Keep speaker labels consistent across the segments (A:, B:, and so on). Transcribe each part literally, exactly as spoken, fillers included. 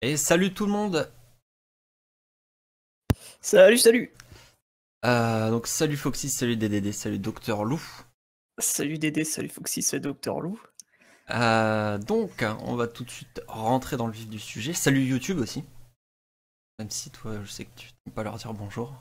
A: Et salut tout le monde.
B: Salut, salut!
A: Euh, donc salut Foxy, salut D D D, salut Docteur Lou.
B: Salut Dédé, salut Foxy, salut Docteur Lou.
A: Euh, donc on va tout de suite rentrer dans le vif du sujet. Salut YouTube aussi. Même si toi je sais que tu n'aimes pas leur dire bonjour.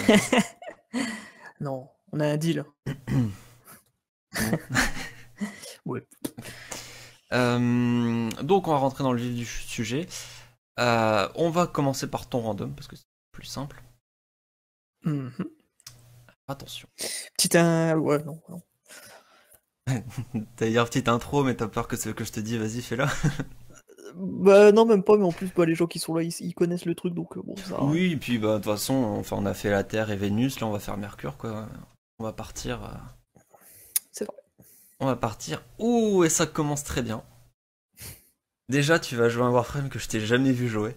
B: Non, on a un deal.
A: Non.
B: Ouais.
A: Ok. Euh, donc on va rentrer dans le vif du sujet. Euh, on va commencer par ton random parce que c'est plus simple.
B: Mhm.
A: Attention.
B: Petit un... Ouais, non, non.
A: T'as dire petite intro mais t'as peur que ce que je te dis, vas-y fais-la.
B: Bah non, même pas, mais en plus, bah, les gens qui sont là, ils, ils connaissent le truc, donc euh, bon, ça... hein.
A: Oui, et puis bah de toute façon, enfin on a fait la Terre et Vénus, là on va faire Mercure quoi. On va partir. euh,
B: C'est vrai.
A: On va partir. Ouh, et ça commence très bien. Déjà, tu vas jouer un Warframe que je t'ai jamais vu jouer.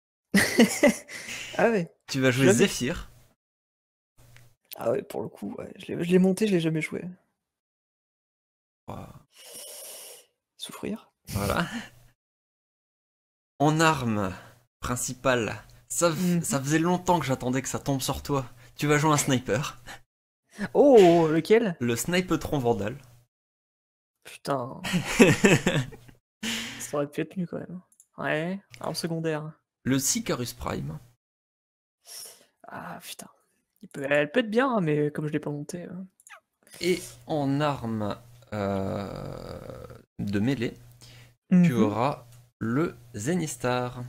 B: Ah ouais,
A: Tu vas jouer
B: jamais.
A: Zephyr.
B: Ah ouais, pour le coup, ouais. Je l'ai je l'ai monté, je l'ai jamais joué. Souffrir.
A: Voilà. En arme principale, ça,
B: Mhm.
A: ça faisait longtemps que j'attendais que ça tombe sur toi. Tu vas jouer un sniper.
B: Oh, lequel?
A: Le Snipetron Vandal.
B: Putain, ça aurait pu être mieux quand même. Ouais, en secondaire.
A: Le Sicarus Prime.
B: Ah putain. Il peut... Elle peut être bien, hein, mais comme je l'ai pas monté... euh.
A: Et en arme euh, de mêlée, tu
B: Mhm.
A: auras le Zenithstar.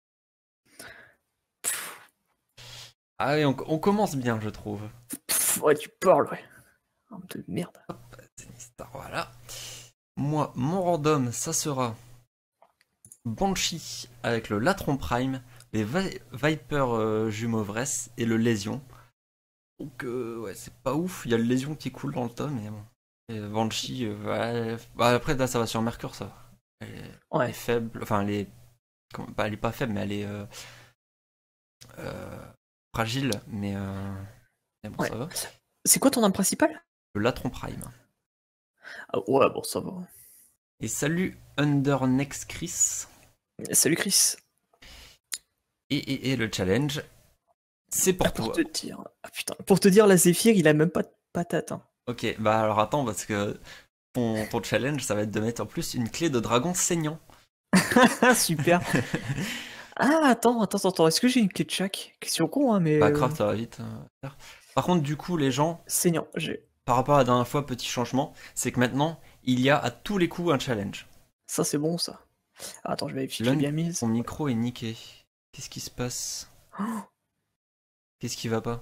A: Ah oui, on, on commence bien, je trouve.
B: Pff, ouais, tu parles, ouais. Arme de merde.
A: Zenithstar, voilà. Moi, mon random, ça sera Banshee avec le Latron Prime, les Vi- Viper euh, jumeaux Vress et le Lésion. Donc, euh, ouais, c'est pas ouf. Il y a le Lésion qui coule dans le tome, mais bon. Et Banshee, euh, ouais. Bah, après, là, ça va sur Mercure, ça. Elle est, elle est
B: Ouais.
A: faible. Enfin, elle est. comment- bah, elle est pas faible, mais elle est euh, euh, fragile, mais, euh, mais bon,
B: Ouais.
A: ça va.
B: C'est quoi ton arme principale?
A: Le Latron Prime.
B: Ah ouais, bon, ça va.
A: Et salut Undernex Chris.
B: Salut Chris.
A: Et, et, et le challenge, c'est
B: Ah,
A: pour
B: pour
A: toi.
B: te dire. Ah putain. Pour te dire, la Zephyr, il a même pas de patate. Hein.
A: Ok, bah alors attends, parce que ton, ton challenge, ça va être de mettre en plus une clé de dragon saignant.
B: Ah, super. Ah, attends, attends, attends. Est-ce que j'ai une clé de chaque? Question con, hein, mais.
A: Bah,
B: Euh...
A: craft, ça va vite. euh, faire. Par contre, du coup, les gens,
B: Saignant, j'ai.
A: par rapport à la dernière fois, petit changement, c'est que maintenant, il y a à tous les coups un challenge.
B: Ça, c'est bon, ça. Ah, attends, je vérifie que j'ai
A: Lund,
B: bien
A: ton
B: mise. Ouais.
A: micro est niqué. Qu'est-ce qui se passe?
B: Oh,
A: Qu'est-ce qui va pas?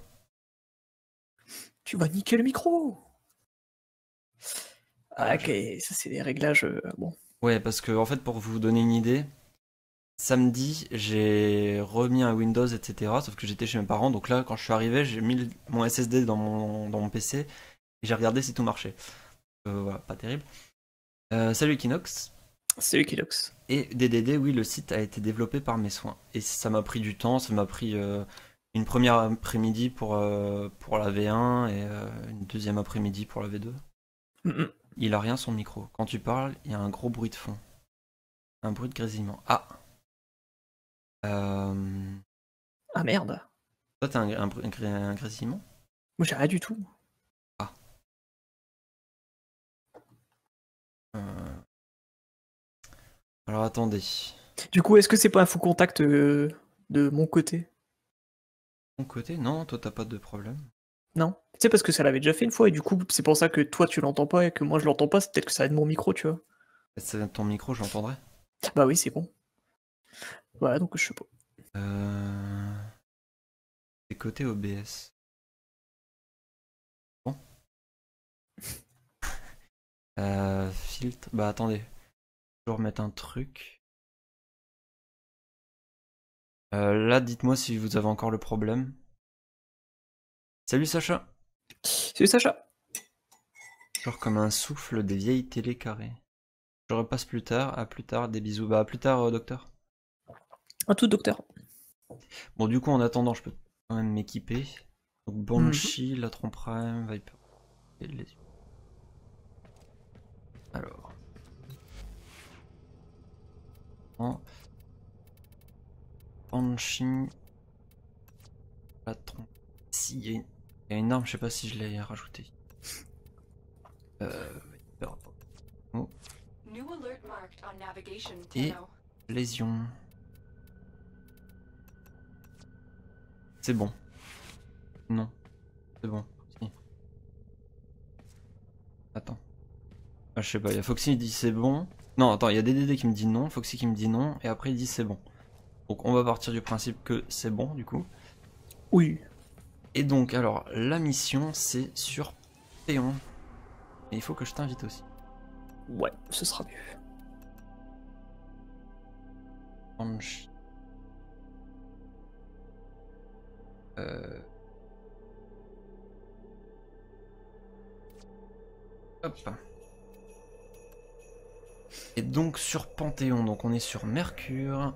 B: tu vas niquer le micro! Ah,
A: Euh,
B: ok,
A: je-
B: ça, c'est des réglages. euh, Bon.
A: Ouais, parce que, en fait, pour vous donner une idée, samedi, j'ai remis un Windows, et cetera. Sauf que j'étais chez mes parents, donc là, quand je suis arrivé, j'ai mis le- mon S S D dans mon, dans mon P C et j'ai regardé si tout marchait. Euh, voilà, pas terrible. Euh, salut Equinox.
B: C'est Equilox.
A: Et D D D, oui, le site a été développé par mes soins. Et ça m'a pris du temps, ça m'a pris euh, une première après-midi pour, euh, pour la V un et euh, une deuxième après-midi pour la V deux.
B: Mm, mm.
A: Il a rien son micro. Quand tu parles, il y a un gros bruit de fond. Un bruit de grésillement. Ah euh...
B: Ah merde.
A: Toi, t'as un, un, un gré- un grésillement?
B: Moi, j'ai rien du tout.
A: Ah. Euh, Alors attendez.
B: Du coup, est-ce que c'est pas un faux contact euh, de mon côté?
A: Mon côté? Non, toi, t'as pas de problème.
B: Non? Tu sais, parce que ça l'avait déjà fait une fois, et du coup, c'est pour ça que toi, tu l'entends pas et que moi, je l'entends pas, c'est peut-être que ça aide mon micro, tu vois.
A: C'est ton micro, je l'entendrai.
B: Bah oui, c'est con. Voilà, donc je sais pas.
A: Euh... C'est côté O B S. Bon. Euh, filtre. Bah attendez. Je vais remettre un truc. Euh, là, dites-moi si vous avez encore le problème. Salut Sacha.
B: Salut Sacha!
A: Genre comme un souffle des vieilles télé carrées. Je repasse plus tard. À plus tard. Des bisous. Bah à plus tard, euh, docteur.
B: À tout, docteur.
A: Bon, du coup, en attendant, je peux quand même m'équiper. Donc
B: Mhm.
A: Banshee, Latron Prime, Viper. Et les... Alors. Non. Banshee. La trompe. Si, il y, y a une arme, je sais pas si je l'ai rajouté. Euh. Oh. Et lésion. C'est bon. Non. C'est bon. Si. Attends. Ah, je sais pas, il y a Foxy qui dit c'est bon. Non, attends, il y a D D D qui me dit non, Foxy qui me dit non, et après il dit c'est bon. Donc on va partir du principe que c'est bon du coup.
B: Oui.
A: Et donc alors la mission c'est sur Péon. Et il faut que je t'invite aussi.
B: Ouais, ce sera mieux.
A: Banshee. Euh... Hop. Et donc sur Panthéon, donc on est sur Mercure.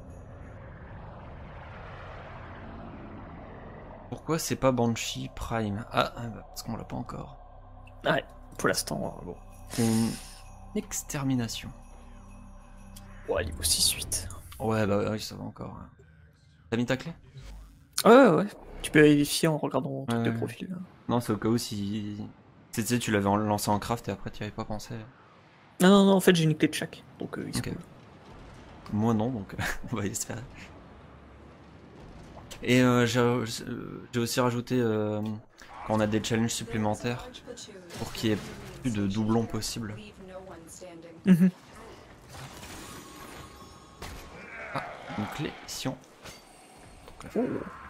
A: Pourquoi c'est pas Banshee Prime? Ah, parce qu'on l'a pas encore.
B: Ouais, pour l'instant, bon.
A: C'est une extermination.
B: Ouais, niveau six huit.
A: Ouais, bah oui, ça va encore. T'as mis ta clé?
B: Ouais, ouais, ouais. Tu peux vérifier en regardant ton
A: ouais.
B: de profil.
A: Non, c'est au cas où si. Tu sais, tu l'avais lancé en craft et après tu y avais pas pensé.
B: Non, non, non, en fait j'ai une clé de chaque. Donc euh, il se
A: Ok.
B: cool.
A: Moi non, donc on va espérer. Et euh, j'ai aussi rajouté euh, quand on a des challenges supplémentaires pour qu'il y ait plus de doublons possibles.
B: Mmh.
A: Ah, une clé, Sion.
B: Oh.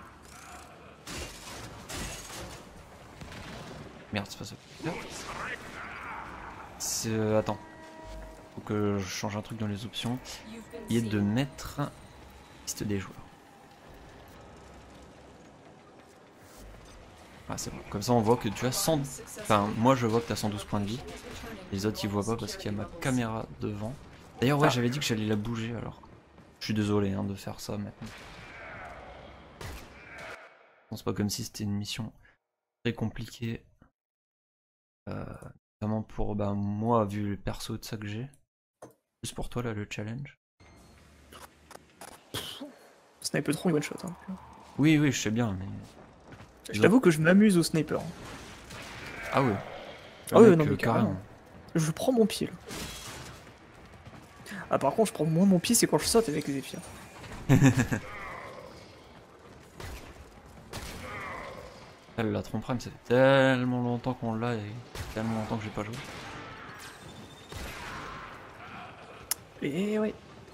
A: Merde, c'est pas ça. C'est... Euh, attends. Faut que je change un truc dans les options. Il est de mettre liste des joueurs. Ah, c'est bon. Comme ça on voit que tu as cent... Enfin, moi je vois que tu as cent douze points de vie. Les autres ils voient pas parce qu'il y a ma caméra devant. D'ailleurs ouais, ah. J'avais dit que j'allais la bouger alors. Je suis désolé hein, de faire ça maintenant. C'est pas comme si c'était une mission très compliquée. Euh, notamment pour bah, moi, vu le perso de ça que j'ai. Juste pour toi là, le challenge.
B: Sniper trop une one shot. Hein.
A: Oui, oui, je sais bien, mais.
B: Je t'avoue que je m'amuse au sniper.
A: Ah oui.
B: Ah oui, non, mais carrément. Je prends mon pied là. Ah, par contre, je prends moins mon pied, c'est quand je saute avec les Zéphyrs.
A: La trompe prime, ça fait tellement longtemps qu'on l'a et tellement longtemps que j'ai pas joué.
B: Et ouais.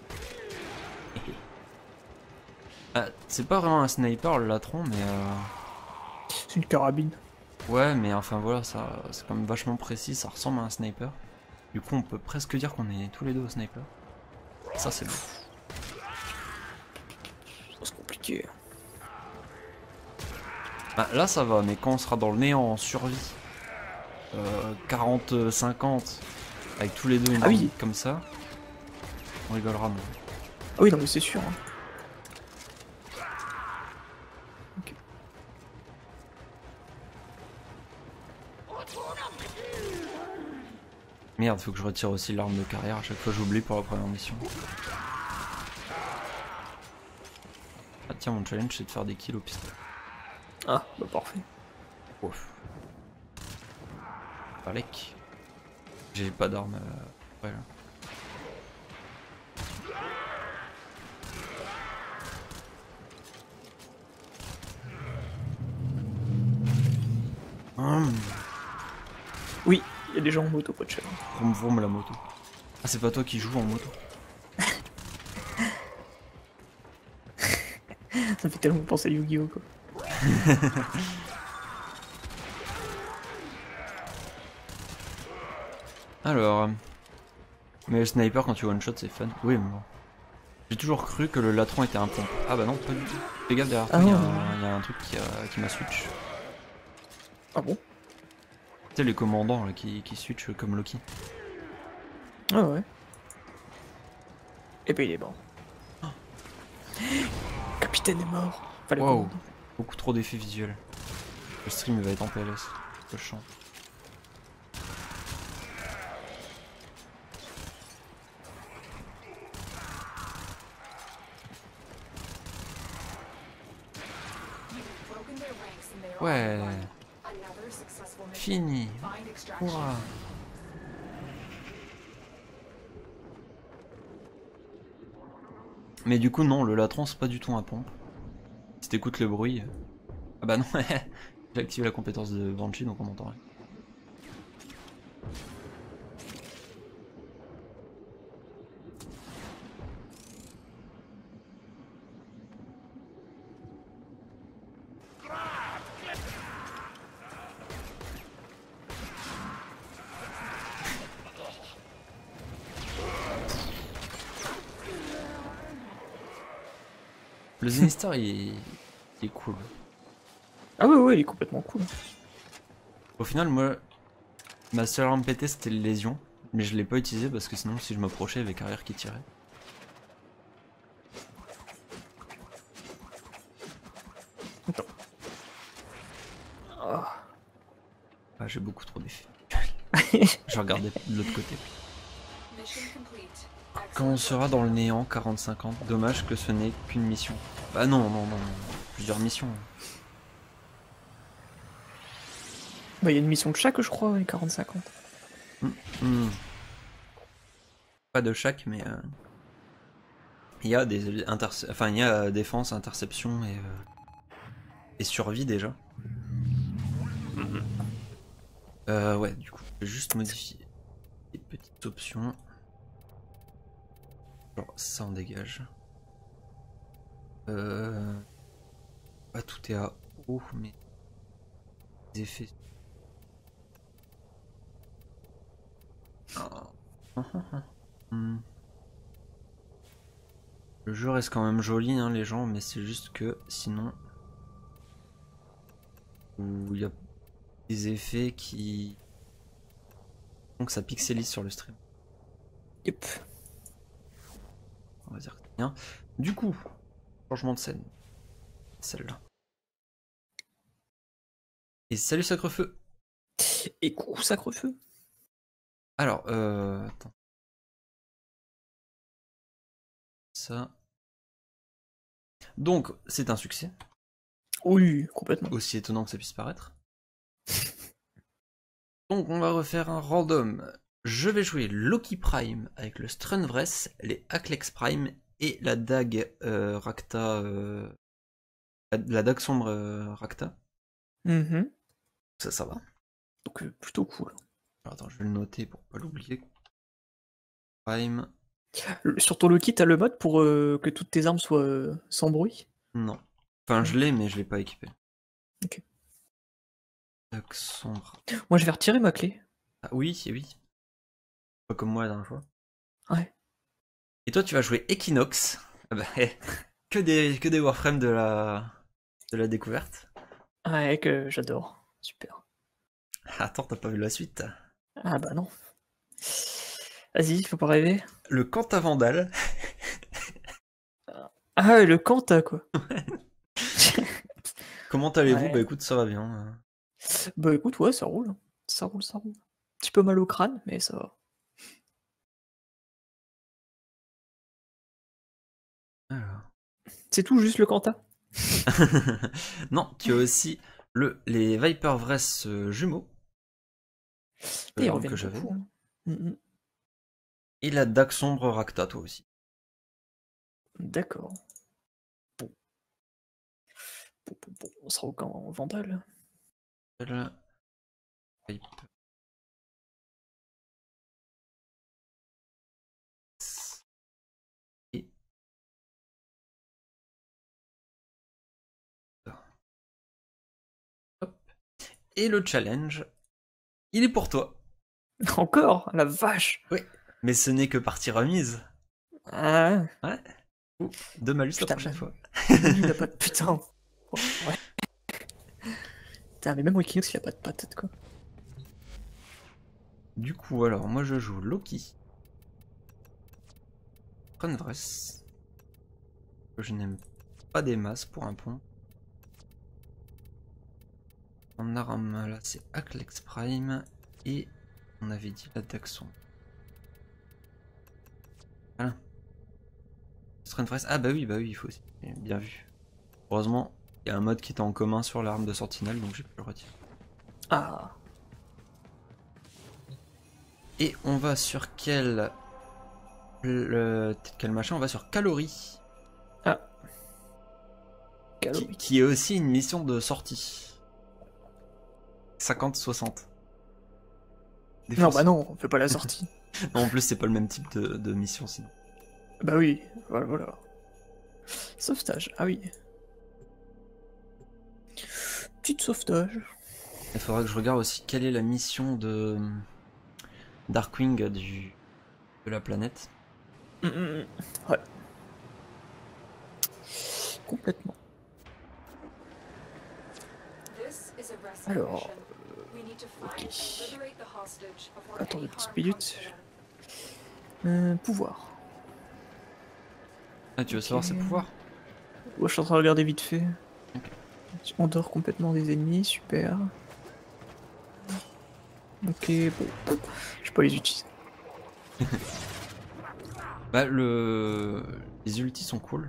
A: Ah, c'est pas vraiment un sniper le latron, mais euh...
B: c'est une carabine.
A: Ouais, mais enfin voilà, ça c'est quand même vachement précis, ça ressemble à un sniper. Du coup, on peut presque dire qu'on est tous les deux au sniper. Ça, c'est bon.
B: C'est compliqué.
A: Bah, là, ça va, mais quand on sera dans le néant en survie, euh, quarante cinquante, avec tous les deux une
B: ah oui.
A: comme ça, on rigolera moins.
B: Ah oui, non, mais c'est sûr. Hein. Okay.
A: Merde, faut que je retire aussi l'arme de carrière, à chaque fois j'oublie pour la première mission. Ah tiens, mon challenge c'est de faire des kills au pistolet.
B: Ah, bah parfait.
A: Ouf. Balek. J'ai pas d'arme. Euh... Ouais, là. Hum.
B: Oui, il y a des gens en moto, pas de chat.
A: Vroom vroom la moto. Ah, c'est pas toi qui joues en moto.
B: Ça me fait tellement penser à Yu-Gi-Oh quoi.
A: Alors, mais le sniper quand tu one shot c'est fun. Oui, mais bon. J'ai toujours cru que le latron était un pompe. Ah bah non, pas du tout. Fais gaffe derrière toi, il ah, y, y a un truc qui, a, qui m'a switch.
B: Ah bon?
A: Tu sais les commandants là, qui, qui switch comme Loki.
B: Ah ouais. Et ben il est mort. Oh. Capitaine est mort. Enfin,
A: wow. Beaucoup trop d'effets visuels. Le stream il va être en P L S. Je chante. Ouais. Fini. Hurrah. Mais du coup non, le latron c'est pas du tout un pompe. Si t'écoutes le bruit... Ah bah non, j'ai activé la compétence de Banshee donc on entend rien. Le Zinistar il, il est cool.
B: Ah ouais, ouais, il est complètement cool.
A: Au final, moi, ma seule arme pétée c'était le Lésion, mais je l'ai pas utilisé parce que sinon, si je m'approchais, il y avait carrière qui tirait.
B: Attends. Oh.
A: Ah, j'ai beaucoup trop d'effets. Je regardais de l'autre côté. Quand on sera dans le néant, quarante cinquante, dommage que ce n'est qu'une mission. Bah non, non, non, plusieurs missions.
B: Bah, il y a une mission de chaque, je crois, les quarante cinquante.
A: Mmh, mmh. Pas de chaque, mais euh, il y a des interce... enfin il y a défense, interception et euh, et survie déjà. Mmh. Euh, ouais, du coup, je vais juste modifier les petites options. Genre ça on dégage. Euh... Pas tout est à haut, mais les effets. Oh. Hmm. Le jeu reste quand même joli, hein, les gens, mais c'est juste que sinon, il y a des effets qui donc ça pixelise sur le stream.
B: Yep.
A: On va dire que c'est bien. Du coup, changement de scène. Celle-là. Et salut Sacrefeu.
B: Et coucou Sacrefeu.
A: Alors, euh... attends. Ça. Donc, c'est un succès.
B: Oui, complètement.
A: Aussi étonnant que ça puisse paraître. Donc, on va refaire un random. Je vais jouer Loki Prime avec le Strunvress, les Aklex Prime et la dague euh, Rakta. Euh... La, la dague sombre euh, Rakta.
B: Mm-hmm.
A: Ça, ça va.
B: Donc, euh, plutôt cool.
A: Alors, attends, je vais le noter pour pas l'oublier. Prime.
B: Le, sur ton Loki, t'as le mode pour euh, que toutes tes armes soient euh, sans bruit?
A: Non. Enfin, je l'ai, mais je l'ai pas équipé.
B: Ok.
A: Dague sombre.
B: Moi, je vais retirer ma clé.
A: Ah, oui, oui. Pas comme moi la dernière fois.
B: Ouais.
A: Et toi, tu vas jouer Equinox. Ah bah, que des, que des Warframes de la, de la découverte.
B: Ouais, que j'adore. Super.
A: Attends, t'as pas vu la suite.
B: Ah bah non. Vas-y, faut pas rêver.
A: Le Kanta Vandal.
B: Ah, le Kanta, quoi.
A: Comment allez-vous?
B: Ouais.
A: Bah écoute, ça va bien.
B: Bah écoute, ouais, ça roule. Ça roule, ça roule. Un petit peu mal au crâne, mais ça va.
A: Alors.
B: C'est tout, juste le Kanta?
A: Non, tu as aussi le, les Viper Vress euh, jumeaux.
B: Et ils
A: Euh,
B: reviennent
A: que j'avais.
B: beaucoup. Hein. Mm-hmm.
A: Et la dague sombre Rakta, toi aussi.
B: D'accord. Bon. Bon, bon, bon. On sera au camp Vandal.
A: Le... Viper. Et... Hop. Et le challenge, il est pour toi.
B: Encore? La vache!
A: Oui, mais ce n'est que partie remise.
B: Ah
A: Ouais. Ouh, deux malus la
B: putain,
A: prochaine fois.
B: il a pas de putain. Oh, ouais. Putain, mais même Equinox, il a pas de patate, quoi.
A: Du coup, alors, moi je joue Loki. Strunvress. Je n'aime pas des masses pour un pont. En arme, là, c'est Aklex Prime. Et on avait dit la Daxon. Voilà. Strunvress. Ah bah oui, bah oui, il faut aussi. Bien vu. Heureusement, Il y a un mode qui était en commun sur l'arme de Sentinelle, donc j'ai pu le retirer.
B: Ah.
A: Et on va sur quel... Le... Quel machin? On va sur Calories.
B: Ah.
A: Qui,
B: Calories.
A: qui est aussi une mission de sortie. cinquante soixante.
B: Non, bah non, on fait pas la sortie.
A: Non, en plus, c'est pas le même type de, de mission sinon.
B: Bah oui, voilà, voilà. Sauvetage, ah oui. Petite sauvetage.
A: Il faudra que je regarde aussi quelle est la mission de Darkwing du... de la planète.
B: Mmh, mmh, ouais. Complètement. Alors... Ok. Attends une petite minute. Euh, pouvoir.
A: Ah, tu veux
B: Ok.
A: savoir ses pouvoirs?
B: Ouais, je suis en train de regarder vite fait.
A: Ok.
B: Tu endors complètement des ennemis, super. Ok, bon, je peux pas les utiliser.
A: Bah, le... les ultis sont cool.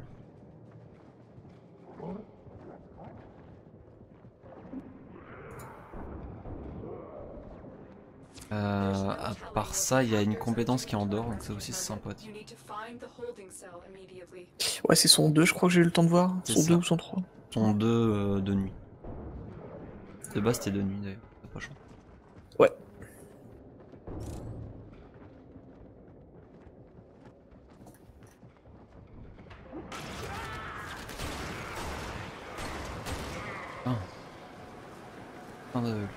A: Euh, à part ça, il y a une compétence qui endort, donc ça aussi c'est sympathique.
B: Ouais, c'est son deux, je crois que j'ai eu le temps de voir.
A: C'est
B: Son
A: ça.
B: deux ou son trois.
A: Sont deux euh, de nuit. De base c'était de nuit d'ailleurs, c'est pas chiant.
B: Ouais.
A: Ah. Un aveugle.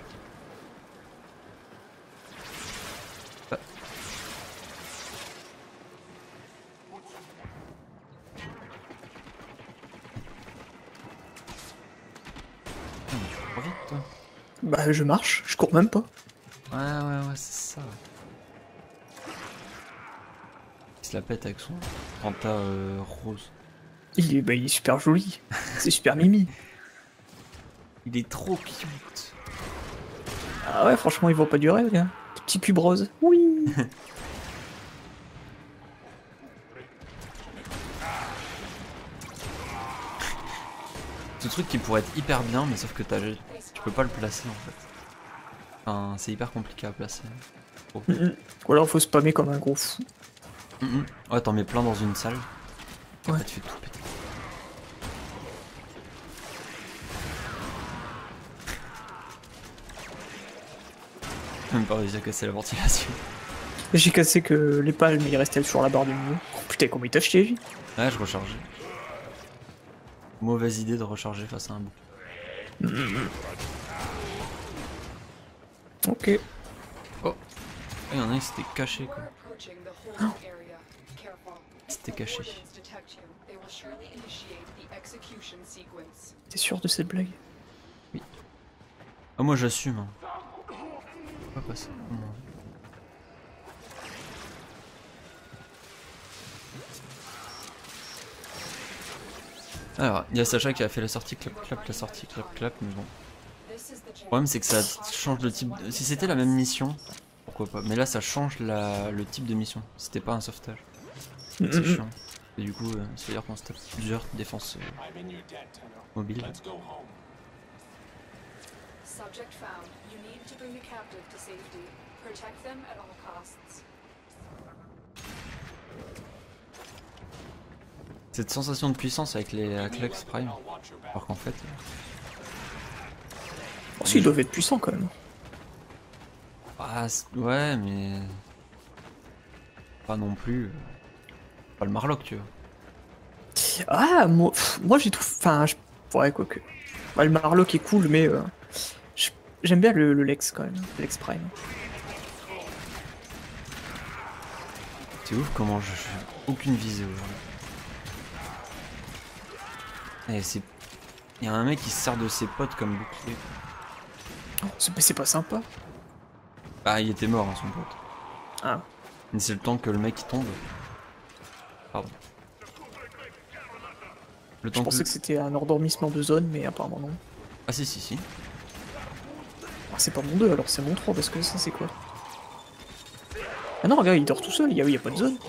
A: Ah. Putain, mais tu cours vite toi.
B: Bah, je marche, je cours même pas.
A: Ouais ouais ouais c'est ça. Il se la pète avec son Panta euh, rose.
B: Il est, bah, il est super joli. C'est super mimi.
A: Il est trop cute.
B: Ah ouais, franchement, il voit pas du rêve, gars. Petit cube rose. Oui.
A: Ce truc qui pourrait être hyper bien, mais sauf que t'as, tu peux pas le placer en fait. Enfin, c'est hyper compliqué à placer. Oh.
B: Mm -mm. Ou alors faut spammer comme un gros fou.
A: Mm -mm. Ouais, t'en mets plein dans une salle. Et
B: Ouais.
A: après tu fais tout péter. Même pas réussi à casser la ventilation.
B: J'ai cassé que les palmes, il restait sur la barre du milieu. Oh, putain, comment il t'a chié, lui.
A: Ouais, je rechargeais. Mauvaise idée de recharger face à un bouc.
B: Mm. Ok.
A: Oh, il y en a un qui s'était caché quoi.
B: Oh.
A: C'était caché.
B: T'es sûr de cette blague?
A: Oui. Ah, moi j'assume. Hein. Pas passer. Non. Alors, il y a Sacha qui a fait la sortie, clap clap, la sortie, clap clap, mais bon. Le problème c'est que ça change le type de... Si c'était la même mission, pourquoi pas. Mais là ça change la... le type de mission. C'était pas un sauvetage.
B: Mm
A: C'est
B: -mm.
A: chiant. Et du coup, euh, ça veut dire qu'on se tape plusieurs défenses euh, mobiles. Cette sensation de puissance avec les Aklex Prime. Alors qu'en fait...
B: Oh, si, ils doivent être puissants quand même.
A: Ah, ouais, mais... Pas non plus... Euh... Pas le Marlock, tu vois.
B: Ah, moi, pff, moi j'ai trouvé... Enfin, je... ouais, quoi que... Bah, le Marlock est cool, mais... Euh... J'aime bien le, le Lex, quand même. Le Lex Prime.
A: C'est ouf comment je fais aucune visée aujourd'hui. Et c'est... Il y a un mec qui se sert de ses potes comme bouclier.
B: Oh, c'est pas sympa.
A: Ah, il était mort, hein, son pote.
B: Ah.
A: Mais c'est le temps que le mec tombe. Pardon. Le temps
B: Je pensais que, que c'était un endormissement de zone, mais apparemment non.
A: Ah si, si, si.
B: Ah, c'est pas mon deux, alors c'est mon trois, parce que ça, c'est quoi? Ah non, regarde, il dort tout seul, il y a, il y a pas de zone.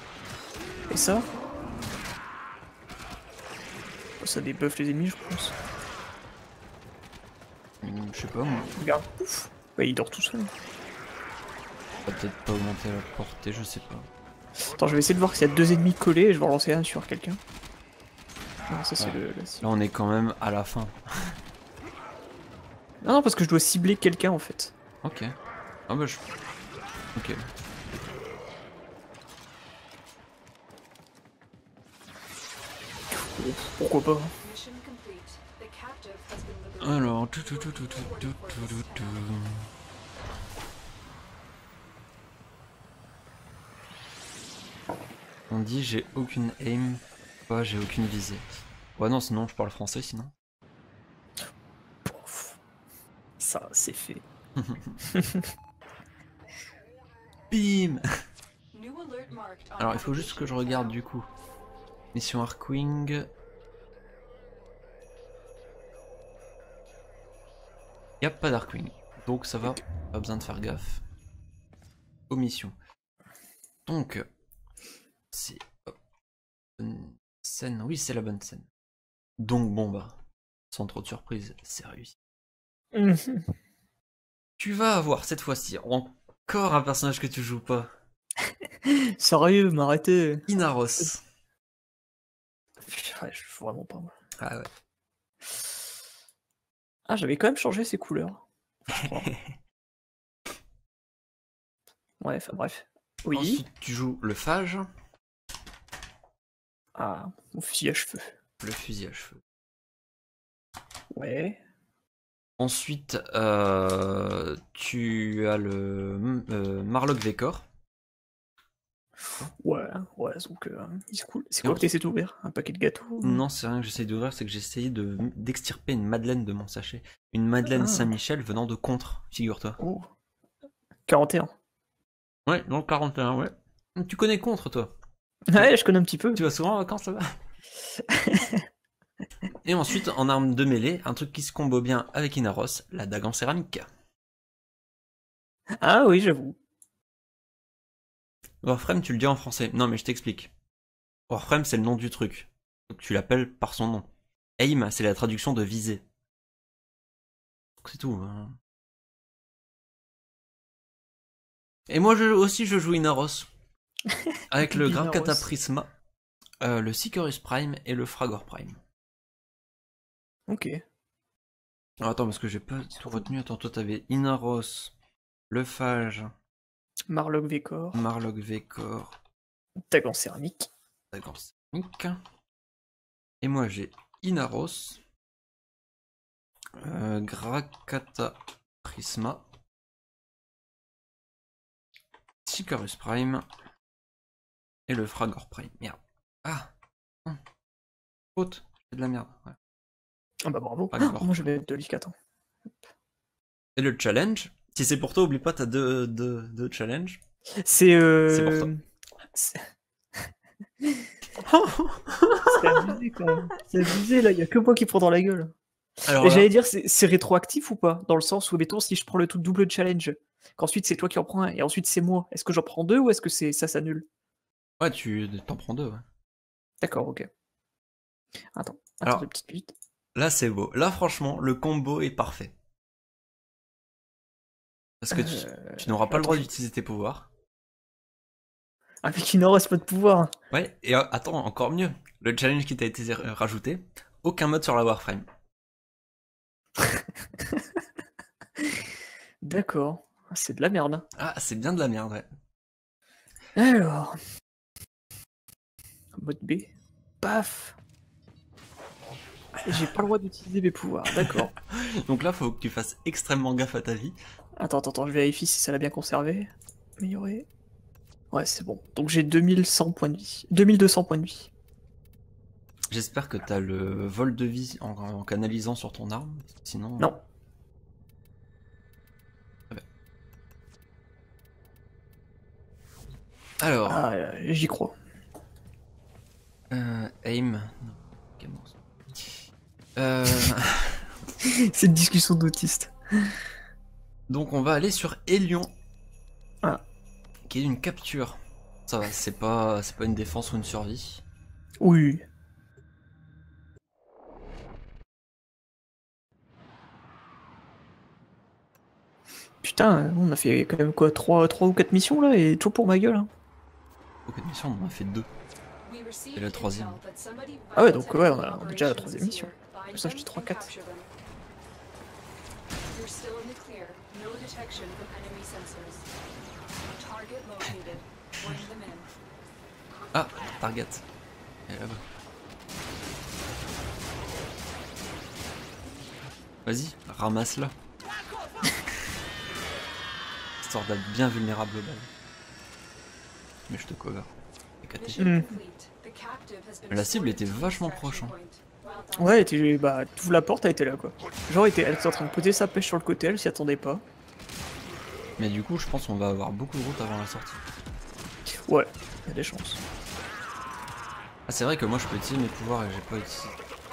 B: Et ça? Ça débuffe les ennemis, je pense.
A: Hmm, Je sais pas, moi.
B: Regarde, pouf. Bah, il dort tout seul.
A: On va peut-être pas augmenter la portée, je sais pas.
B: Attends, je vais essayer de voir s'il y a deux ennemis collés et je vais en lancer un sur quelqu'un. Non, ça c'est
A: Ouais.
B: le... la
A: Là,
B: cible.
A: on est quand même à la fin.
B: Non, non, parce que je dois cibler quelqu'un en fait.
A: Ok. Ah bah je... Ok.
B: Pourquoi pas.
C: Mission complete. The captive has been liberated.
A: Alors... tout, tout, tout, tout, tout, tout, tout, tout, tout. On dit j'ai aucune aim, pas j'ai aucune visée. Ouais non, sinon je parle français sinon.
B: Pouf. Ça, c'est fait.
A: Bim.
C: New alert marked on
A: Alors il faut juste que je regarde du coup. Mission Arkwing. Y a pas d'Arkwing, donc ça va, pas besoin de faire gaffe aux missions. Donc, c'est hop, bonne scène, oui c'est la bonne scène. Donc bon bah, sans trop de surprise, c'est réussi.
B: Mhm.
A: Tu vas avoir cette fois-ci encore un personnage que tu joues pas.
B: Sérieux, m'arrêtez.
A: Inaros.
B: Ouais, je joue vraiment pas moi.
A: Ah ouais.
B: Ah, j'avais quand même changé ses couleurs. Je crois. Ouais, enfin bref. Oui.
A: Ensuite tu joues le phage,
B: Ah, mon fusil à cheveux.
A: le fusil à cheveux.
B: Ouais.
A: Ensuite, euh, tu as le euh, Marlock Vekor.
B: Ouais, ouais, donc euh, c'est cool. C'est
A: Et
B: quoi
A: on-
B: que t'essaies d'ouvrir? Un paquet de gâteaux?
A: Non, c'est rien que j'essaye d'ouvrir, c'est que j'ai essayé de d'extirper une madeleine de mon sachet. Une madeleine
B: Ah.
A: Saint-Michel venant de Contre, figure-toi.
B: Oh. quarante et un.
A: Ouais, dans le quarante et un, ouais. Tu connais Contre, toi?
B: Ouais, je connais un petit peu.
A: Tu vas souvent en vacances là-bas? Et ensuite, en arme de mêlée, un truc qui se combo bien avec Inaros, la dague en céramique.
B: Ah oui, j'avoue.
A: Warframe, tu le dis en français. Non, mais je t'explique. Warframe, c'est le nom du truc. Donc tu l'appelles par son nom. Aim, c'est la traduction de viser. Donc c'est tout. Hein. Et moi je, aussi, je joue Inaros. Avec le
B: Inaros.
A: Grakata Prisma, euh, le Sicorus Prime et le Fragor Prime.
B: Ok.
A: Alors attends, parce que j'ai pas tout retenu. Attends, toi t'avais Inaros, le Phage,
B: Marlock Vekor.
A: Marlock Vekor,
B: Tag en céramique.
A: Dagon Céramique. Et moi j'ai Inaros, euh, Grakata Prisma, Sicorus Prime et le Fragor Prime. Merde. Ah hum. Faute, c'est de la merde. Ouais.
B: Ah bah bravo.
A: Pas grave.
B: Oh, moi je vais être de l'I quatre.
A: Et le challenge, si c'est pour toi, oublie pas, t'as deux, deux, deux challenges.
B: C'est euh...
A: C'est pour toi.
B: C'est c'est abusé quand même. C'est abusé là, y a que moi qui prends dans la gueule.
A: Alors
B: Et
A: là,
B: j'allais dire, c'est c'est rétroactif ou pas? Dans le sens où, mettons, si je prends le tout double challenge, qu'ensuite c'est toi qui en prends un, et ensuite c'est moi, est-ce que j'en prends deux ou est-ce que c'est ça s'annule?
A: ouais, tu t'en prends deux, ouais.
B: D'accord, ok. Attends, attends
A: Alors-
B: deux petites minutes.
A: Là, c'est beau. Là, franchement, le combo est parfait. Parce que tu,
B: Euh,
A: tu n'auras pas le
B: attends,
A: droit
B: je-
A: d'utiliser tes pouvoirs.
B: Avec une reste pas de pouvoir.
A: Ouais, et euh, attends, encore mieux. Le challenge qui t'a été euh, rajouté, aucun mode sur la Warframe.
B: D'accord. Ah, c'est de la merde. hein.
A: Ah, c'est bien de la merde, ouais.
B: Alors. Mode B. Paf. Et j'ai pas le droit d'utiliser mes pouvoirs, d'accord.
A: Donc là, faut que tu fasses extrêmement gaffe à ta vie.
B: Attends, attends, attends, je vérifie si ça l'a bien conservé. Améliorer. Ouais, c'est bon. Donc j'ai deux mille cent points de vie. deux mille deux cents points de vie.
A: J'espère que t'as le vol de vie en, en canalisant sur ton arme. Sinon.
B: Non.
A: Alors,
B: Ah, euh, j'y crois.
A: euh, aim. Non, comment ça Euh,
B: C'est une discussion d'autiste.
A: donc on va aller sur Hélion.
B: Ah.
A: Qui est une capture. Ça va, c'est pas, c'est pas une défense ou une survie.
B: Oui. Putain, on a fait quand même quoi, trois ou quatre missions là, et toujours pour ma gueule. Hein.
A: Aucune mission, on en a fait deux.
C: Et
A: la troisième.
B: Ah ouais, donc ouais, on a, on a déjà la troisième mission. Pour ça, je dis trois quatre.
A: Ah, target. Elle est là-bas. Vas-y, ramasse-la. Histoire d'être bien vulnérable au bal. Mais je te cover. Éclaté.
B: Hmm.
A: La cible était vachement proche. Hein.
B: Ouais, était, bah, tu ouvres la porte, elle était là quoi. Genre, elle était, elle était en train de poser sa pêche sur le côté, elle s'y attendait pas.
A: Mais du coup, je pense qu'on va avoir beaucoup de routes avant la sortie.
B: Ouais, il y a des chances.
A: Ah, c'est vrai que moi je peux utiliser mes pouvoirs et j'ai pas utilisé.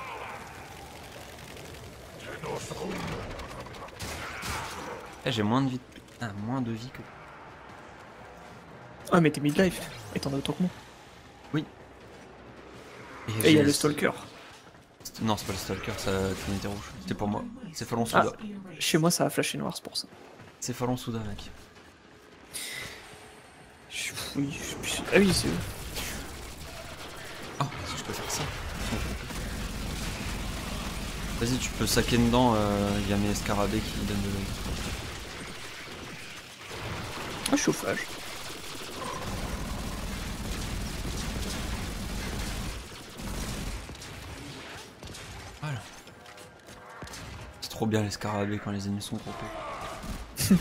A: Eh, j'ai moins de vie. Ah, moins de vie que.
B: Ah, mais t'es midlife, et t'en as autant que moi.
A: Oui.
B: Et il y
A: j'ai-
B: a le stalker.
A: Non, c'est pas le stalker, ça Trinité rouge. C'était pour moi. C'est Falon Souda.
B: Ah, chez moi, ça a flashé noir, c'est pour ça.
A: C'est Falon Souda, mec.
B: Je- Oui, je- ah oui, c'est eux.
A: Ah, si je peux faire ça. Vas-y, tu peux saquer dedans, il y a mes scarabées qui donnent de l'œil.
B: Ah, chauffage.
A: Voilà. C'est trop bien les scarabées quand les ennemis sont groupés.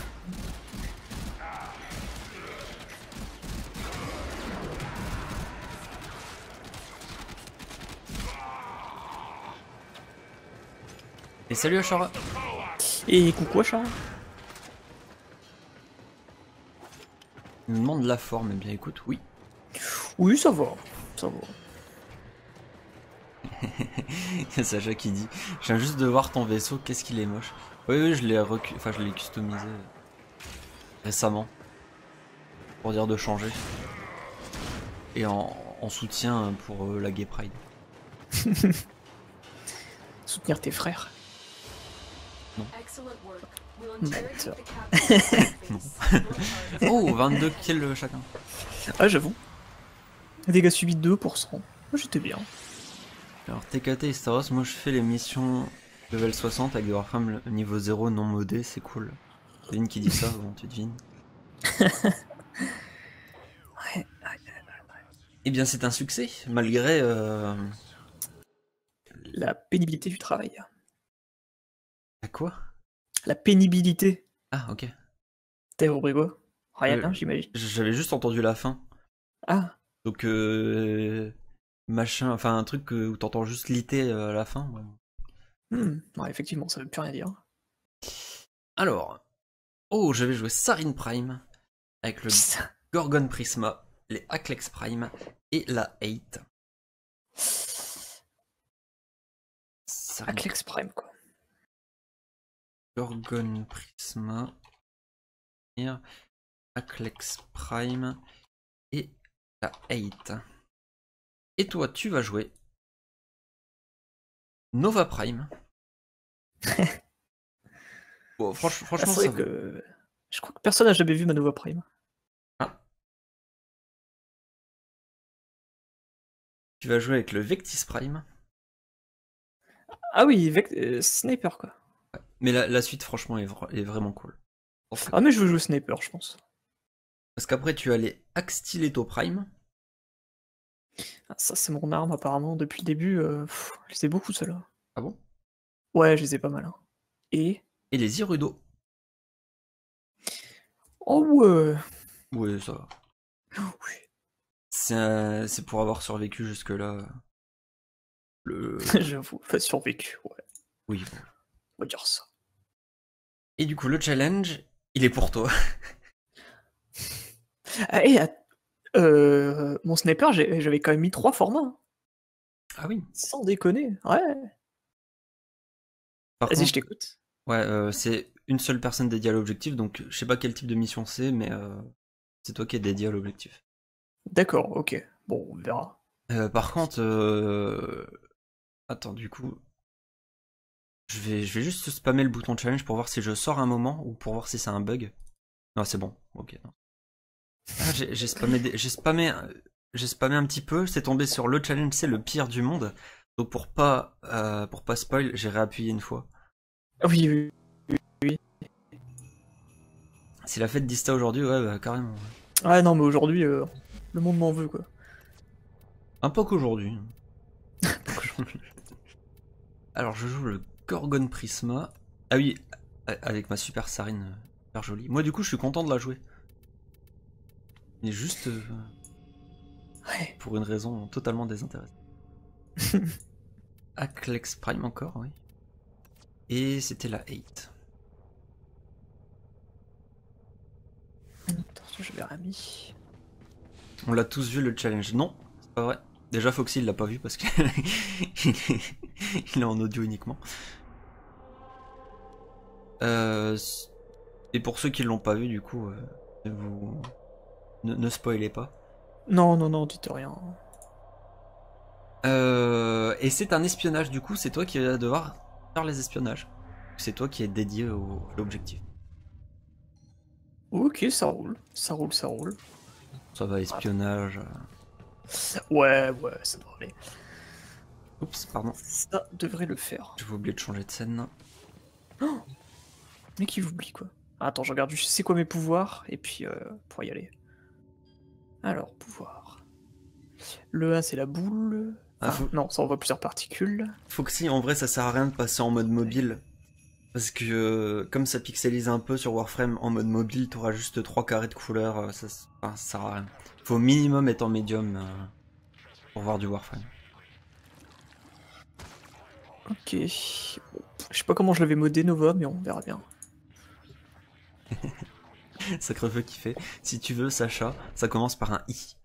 A: Et salut Ashara.
B: Et coucou, Charles.
A: Il me demande la forme, eh bien écoute, oui.
B: Oui, ça va, ça va.
A: Il y a Sacha qui dit, je viens juste de voir ton vaisseau, qu'est-ce qu'il est moche. Oui, oui, je l'ai recu... enfin, je l'ai customisé récemment. Pour dire de changer. Et en, en soutien pour euh, la Gay Pride.
B: Soutenir tes frères. Menteur.
A: Oh, vingt-deux kills chacun.
B: Ah, j'avoue. Dégâts subis deux pour cent. Moi, j'étais bien.
A: Alors T K T et Staros, moi je fais les missions level soixante avec des Warframes niveau zéro non modés, c'est cool. Devine qui dit ça, bon tu devines.
B: Ouais.
A: Eh bien c'est un succès, malgré... Euh...
B: La pénibilité du travail.
A: À quoi?
B: La pénibilité.
A: Ah ok.
B: T'as compris quoi? Rien,
A: Euh,
B: j'imagine.
A: J'avais juste entendu la fin.
B: Ah,
A: Donc euh... machin, enfin un truc euh, où t'entends juste liter euh, à la fin. Ouais.
B: hmm. Ouais, effectivement, ça veut plus rien dire.
A: Alors, oh j'avais joué Sarin Prime avec le Gorgon Prisma, les Aklex Prime et la huit. Sarin
B: Aklex Prime, quoi.
A: Gorgon Prisma, Aklex Prime et la huit. Et toi, tu vas jouer Nova Prime. Bon, franch-
B: Ah,
A: franchement,
B: c'est
A: ça
B: vrai que... Je crois que personne n'a jamais vu ma Nova Prime.
A: Ah. Tu vas jouer avec le Vectis Prime.
B: Ah oui, Vec... euh, Sniper, quoi.
A: Ouais. Mais la, la suite, franchement, est, vra- est vraiment cool.
B: Ah, mais je veux jouer Sniper, je pense.
A: Parce qu'après, tu as les Axtiletto Prime.
B: Ah, ça, c'est mon arme, apparemment, depuis le début. Euh... pff, je les ai beaucoup, ceux-là.
A: Ah bon?
B: Ouais, je les ai pas mal. Hein. Et...
A: Et les Irudo.
B: Oh ouais.
A: Ouais, ça va.
B: Oui.
A: C'est un- c'est pour avoir survécu jusque-là. Le...
B: J'avoue, enfin, survécu, ouais.
A: Oui, bon.
B: On va dire ça.
A: Et du coup, le challenge, il est pour toi.
B: Ah, et, euh, mon Sniper, j'ai- j'avais quand même mis trois formats. Hein.
A: Ah oui.
B: Sans déconner, ouais.
A: Par
B: Vas-y,
A: contre,
B: je t'écoute.
A: ouais, euh, c'est une seule personne dédiée à l'objectif, donc je sais pas quel type de mission c'est, mais euh, c'est toi qui es dédié à l'objectif.
B: D'accord, ok. Bon, on verra.
A: Euh, par contre, euh... attends, du coup, Je vais, je vais juste spammer le bouton challenge pour voir si je sors un moment ou pour voir si c'est un bug. Non, c'est bon. Ok. Non. Ah, j'ai j'ai spammé, des- j'ai spammé, j'ai spammé un petit peu. C'est tombé sur le challenge, c'est le pire du monde. Donc pour pas, euh, pour pas spoil, j'ai réappuyé une fois.
B: Oui, oui.
A: C'est la fête d'Ista aujourd'hui, ouais, bah, carrément. Ouais.
B: Ah non, mais aujourd'hui, euh, le monde m'en veut, quoi.
A: Un peu qu'aujourd'hui. Alors je joue le Gorgon Prisma. Ah oui, avec ma super Sarine, euh, super jolie. Moi du coup je suis content de la jouer. Mais juste euh,
B: Ouais.
A: pour une raison totalement désintéressée. Aklex Prime encore, oui. Et c'était la huit.
B: Attention, je l'ai remis.
A: On l'a tous vu le challenge. Non, c'est pas vrai. Déjà Foxy il l'a pas vu parce qu'il est en audio uniquement. Euh, et pour ceux qui l'ont pas vu du coup, euh, vous ne, ne spoilez pas.
B: Non, non, non, dites rien.
A: Euh, et c'est un espionnage, du coup, c'est toi qui vas devoir faire les espionnages. C'est toi qui es dédié au, à l'objectif.
B: Ok, ça roule. Ça roule, ça roule.
A: Ça va, espionnage. euh,
B: Ouais, ouais, ça devrait aller.
A: Oups, pardon.
B: Ça devrait le faire.
A: J'avais oublié de changer de scène.
B: Mais qui oublie, quoi. Attends, je regarde juste c'est quoi mes pouvoirs, et puis euh, pour y aller. Alors, pouvoir. Le un, c'est la boule.
A: Ah,
B: Ah,
A: faut-
B: non, ça envoie plusieurs particules.
A: Foxy, en vrai, ça sert à rien de passer en mode mobile. Parce que euh, comme ça pixelise un peu sur Warframe, en mode mobile, t'auras juste trois carrés de couleurs. euh, Ça, s- enfin, ça sert à rien. Faut au minimum être en médium euh, pour voir du Warframe.
B: Ok. Bon, je sais pas comment je l'avais modé Nova, mais on verra bien.
A: Sacre-feu qui fait. Si tu veux, Sacha, ça commence par un I.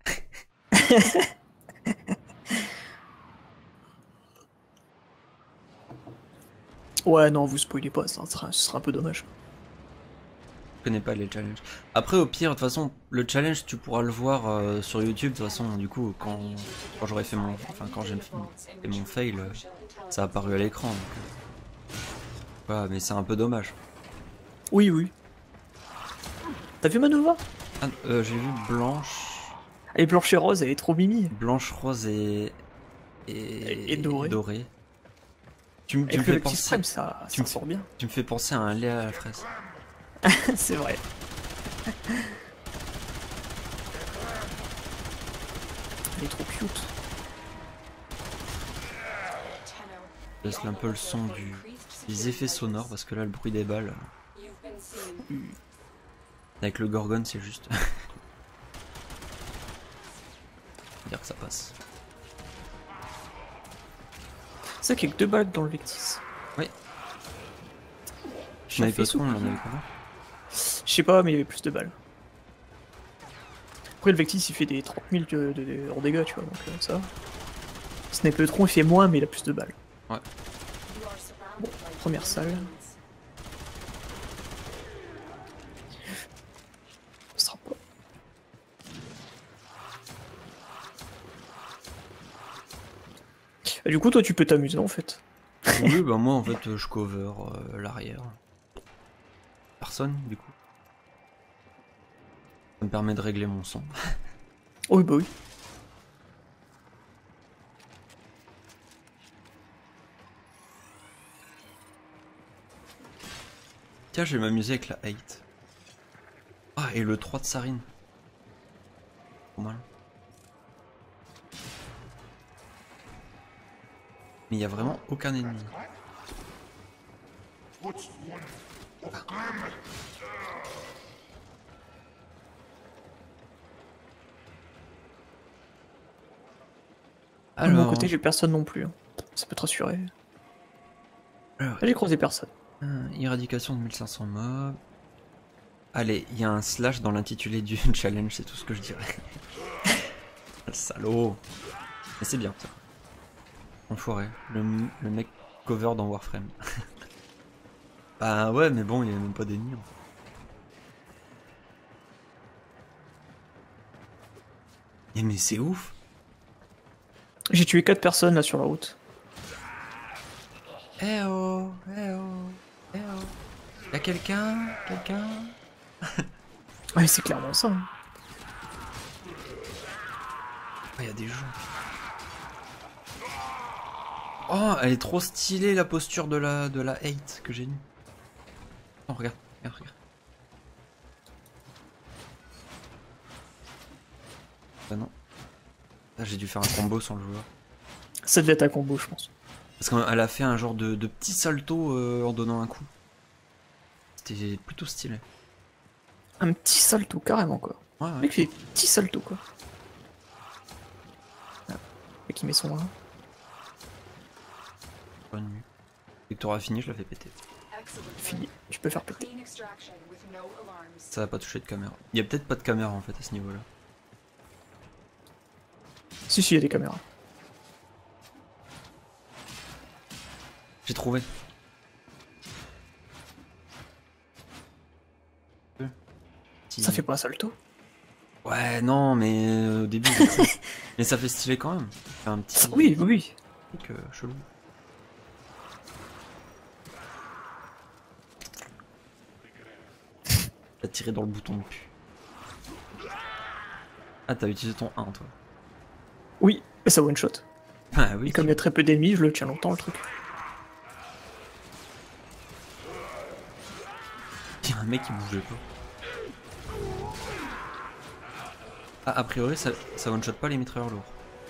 B: Ouais, non, vous spoilez pas, ça sera, ce sera un peu dommage.
A: Je connais pas les challenges. Après, au pire, de toute façon, le challenge, tu pourras le voir euh, sur YouTube. De toute façon, du coup, quand, quand j'aurai fait mon, enfin, quand j'ai fait mon fail, euh, ça a apparu à l'écran. donc, euh, ouais, mais c'est un peu dommage.
B: Oui, oui. T'as vu ma Nova?
A: Ah, euh, j'ai vu blanche,
B: Elle est blanche et rose, elle est trop mimi.
A: blanche, rose et et,
B: Et dorée.
A: dorée. Tu, me- tu me
B: Avec
A: fais
B: le petit
A: penser,
B: frame, ça,
A: tu
B: ça
A: me fais-
B: sort bien.
A: tu me fais penser à un lait à la fraise.
B: C'est vrai. Elle est trop cute.
A: Je laisse un peu le son du, des effets sonores parce que là, le bruit des balles avec le Gorgon, c'est juste. Dire que ça passe.
B: C'est qu'il y a que deux balles dans le Vectis.
A: Oui.
B: Je l'avais fait
A: Sniper, on en
B: souple.
A: avait combien?
B: Je sais pas, mais il y avait plus de balles. Après, le Vectis il fait des trente mille de, de, de- hors dégâts, tu vois, donc euh, ça. va. Snipetron il fait moins, mais il a plus de balles.
A: Ouais.
B: Bon, première salle. Ce sera pas. Et du coup, toi, tu peux t'amuser en fait.
A: Oui, bah moi en fait euh, je cover euh, l'arrière. Personne du coup. Ça me permet de régler mon son.
B: Oh, oui, bah oui.
A: Tiens, je vais m'amuser avec la huit. Ah, et le trois de Sarine. Pas mal. Mais il y a vraiment aucun ennemi.
B: De mon
A: Alors,
B: côté, j'ai personne non plus. hein. Ça peut te rassurer.
A: alors,
B: Là, j'ai croisé personne.
A: euh, éradication de mille cinq cents mobs. Allez, il y a un slash dans l'intitulé du challenge, c'est tout ce que je dirais. Salaud. Mais c'est bien ça. Enfoiré. Le, le mec cover dans Warframe. Bah ouais, mais bon, il y a même pas d'ennemis. En fait. Eh, mais c'est ouf.
B: J'ai tué quatre personnes là sur la route.
A: Eh oh, eh oh, eh oh. Y'a quelqu'un? Quelqu'un?
B: Ouais, c'est clairement ça. Hein.
A: Ah, y'a des gens. Oh, elle est trop stylée la posture de la de la hate que j'ai mis. Oh, regarde, regarde, regarde. Ah non. Ah, j'ai dû faire un combo sans le joueur.
B: Ça devait être un combo, je pense.
A: Parce qu'elle a fait un genre de, de petit salto euh, en donnant un coup. C'était plutôt stylé.
B: Un petit salto, carrément, quoi.
A: Ouais,
B: Le
A: ouais.
B: mec fait des petits saltos, quoi. Ah, le mec qui met son bras.
A: Bonne nuit. Dès que t'auras fini, je la fais péter.
C: Excellent.
B: Fini. Tu peux faire péter.
C: Clean extraction with no alarms.
A: Ça va pas toucher de caméra. Il y a peut-être pas de caméra en fait à ce niveau-là.
B: Si, si, il y a des caméras.
A: J'ai trouvé. Petit-
B: Ça fait pas un salto.
A: Ouais, non, mais euh, au début. j'ai cru. Mais ça fait stylé quand même. C'est un petit
B: Oui, oui, oui.
A: truc euh, chelou. T'as tiré dans le bouton de pu. Ah, t'as utilisé ton un, toi.
B: Oui, mais ça one shot.
A: Ah oui.
B: Et comme il y a très peu d'ennemis, je le tiens longtemps, le truc.
A: Il y a un mec qui bougeait pas. Ah, a priori, ça, ça one shot pas les mitrailleurs lourds.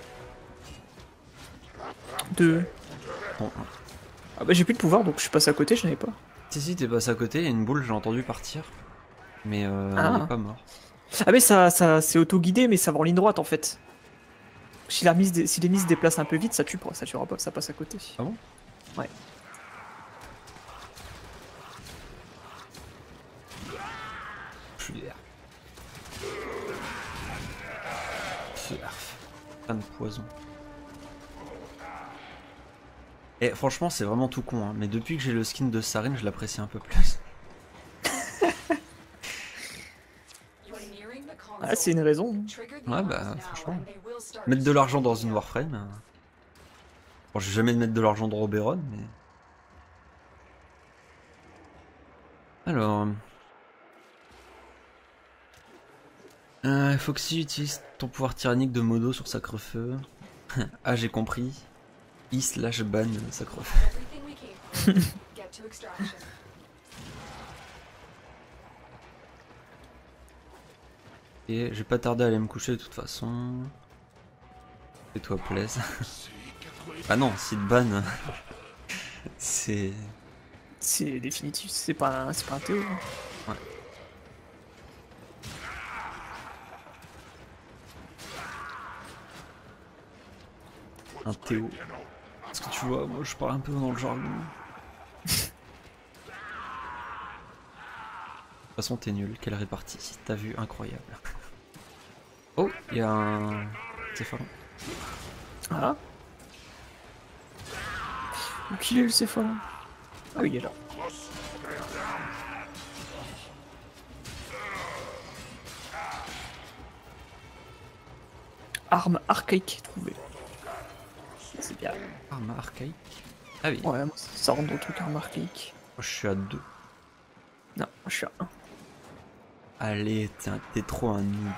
B: Deux.
A: Ton un.
B: Ah bah j'ai plus de pouvoir, donc je suis passé à côté, je n'avais pas.
A: Si, si, t'es passé à côté, il y a une boule, j'ai entendu partir. Mais euh,
B: Ah.
A: il est pas mort.
B: Ah mais ça, ça c'est auto-guidé, mais ça va en ligne droite, en fait. Si la mise, si les mises se déplacent un peu vite, ça tue pas, ça tuera pas, ça passe à côté.
A: Ah bon?
B: Ouais.
A: Puer. Puer. Plein de poison. Et franchement, c'est vraiment tout con, hein. Mais depuis que j'ai le skin de Sarine, je l'apprécie un peu plus.
C: You are nearing the console.
B: Ah, c'est une raison.
C: Trigger the
A: Ouais,
C: alarms
A: bah,
C: now
A: franchement.
C: and they will start.
A: Mettre de l'argent dans une Warframe. euh, Bon, je vais jamais mettre de l'argent dans Oberon, mais. Alors. Euh, Foxy utilise ton pouvoir tyrannique de modo sur Sacrefeu. Ah, j'ai compris. I slash ban Sacrefeu.
C: Everything we came for. Get to extraction.
A: Et je vais pas tarder à aller me coucher de toute façon. Fais-toi plaisir. Ah non, si te ban. C'est.
B: C'est définitif, c'est pas, un- c'est pas un Théo.
A: Ouais. Un Théo. Parce que tu vois, moi je parle un peu dans le jargon. De toute façon, t'es nul. Quelle répartie. T'as vu, incroyable. Oh, il y a un. Céphalon.
B: Ah. Où qu'il est le céphalon? Ah oui, il est là. Arme archaïque trouvée. C'est bien.
A: Arme archaïque. Ah oui.
B: Ouais, moi, ça rentre dans le truc arme archaïque.
A: Moi, je suis à deux.
B: Non, moi, je suis à un.
A: Allez, t'es un- t'es trop un noob.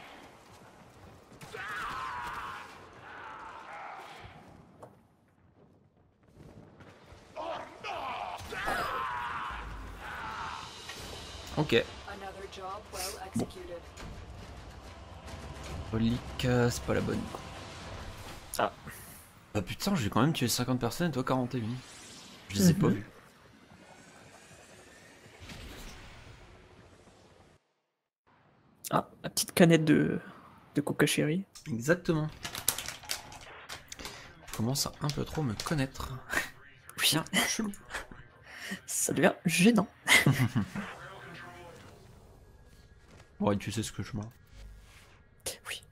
A: Ok.
C: Another job well executed.
A: Relique, euh, c'est pas la bonne.
B: Ah.
A: Bah putain, j'ai quand même tué cinquante personnes et toi quarante et un. Je les ai pas
B: Mhm.
A: vus.
B: Ah, la petite canette de, de Coca Cherry.
A: Exactement. Je commence à un peu trop me connaître.
B: Oui,
A: Chelou.
B: ça devient gênant.
A: Ouais, tu sais ce que je m'en.
B: Oui.